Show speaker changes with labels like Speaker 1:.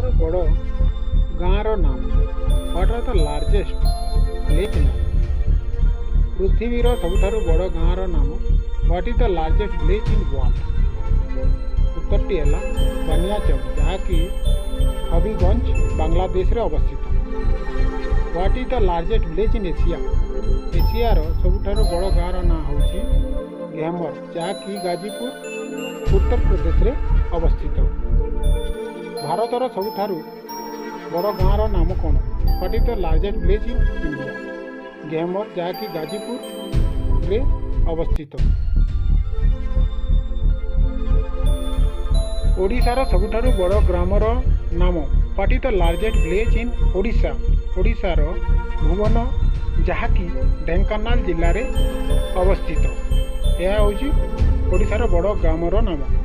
Speaker 1: ସବୁଠାରୁ ବଡ଼ ଗାଁର ନାମ? What are the largest village name? ପୃଥିବୀର ସବୁଠାରୁ ବଡ଼ ଗାଁର ନାମ? What is the largest village in world? ଉତ୍ତରଟି ହେଲା ବାନିୟାଚୌକ, ଯାହାକି ହବିଗଞ୍ଜ ବାଂଲାଦେଶରେ ଅବସ୍ଥିତ। What is the largest village in Asia? ଏସିଆର ସବୁଠାରୁ ବଡ଼ ଗାଁର ନାଁ ହେଉଛି ଘେମର, ଯାହାକି ଗାଜିପୁର ଉତ୍ତରପ୍ରଦେଶରେ ଅବସ୍ଥିତ। ଭାରତର ସବୁଠାରୁ ବଡ଼ ଗାଁର ନାମ କ'ଣ? What is the largest village in India? Gahmar, ଯାହାକି ଗାଜିପୁରରେ ଅବସ୍ଥିତ। ଓଡ଼ିଶାର ସବୁଠାରୁ ବଡ଼ ଗ୍ରାମର ନାମ? What is the largest village in Odisha? ଓଡ଼ିଶାର ଭୁବନ, ଯାହାକି ଢେଙ୍କାନାଳ ଜିଲ୍ଲାରେ ଅବସ୍ଥିତ। ଏହା ହେଉଛି ଓଡ଼ିଶାର ବଡ଼ ଗ୍ରାମର ନାମ।